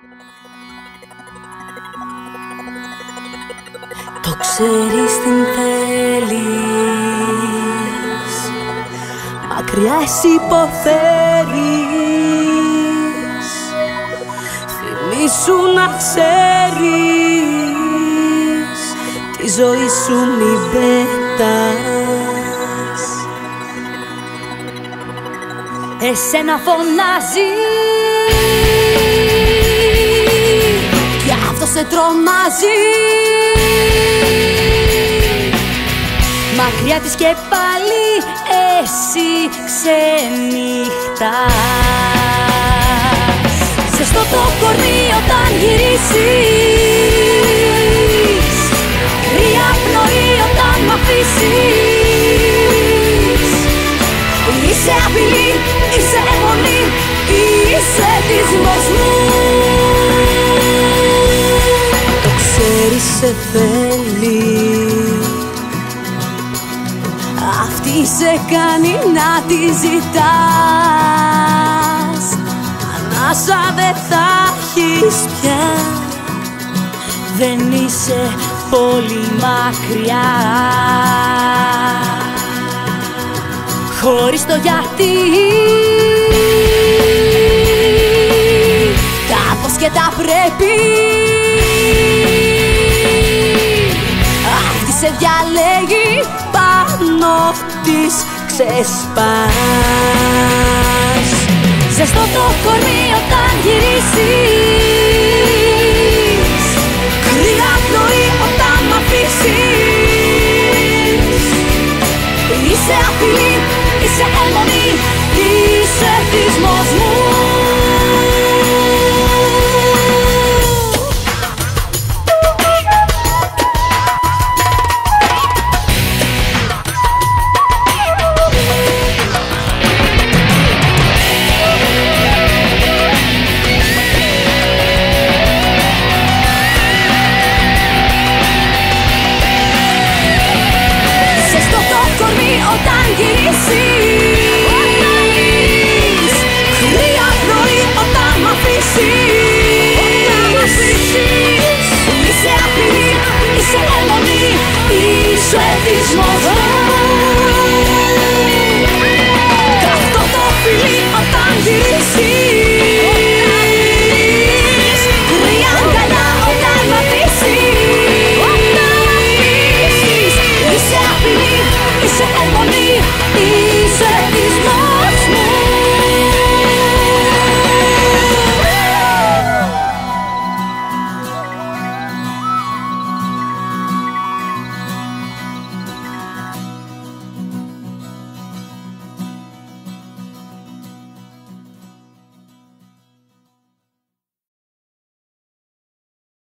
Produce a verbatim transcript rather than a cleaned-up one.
Το ξέρεις την θέλεις, μακριά εσύ υποφέρεις. Θυμήσου να ξέρεις, τη ζωή σου μη πέτας. Εσένα φωνάζει κι αυτό σε τρομάζει. Μακριά της και πάλι εσύ ξενυχτάς. Ζεστό το κορμί όταν γυρίσεις, κρύα πνοή όταν μ' αφήσεις. Είσαι απειλή, είσαι αιμονή, είσαι δυσμός μου. Το ξέρεις σε θέλει, αυτή σε κάνει να τη ζητάς. ανάσα δεν θα έχεις πια, Δεν είσαι πολύ μακριά. Χωρίς το γιατί, τα πώς και τα πρέπει, αυτή σε διαλέγει, πάνω της ξεσπάς. Ζεστό το κορμί όταν γυρίσεις,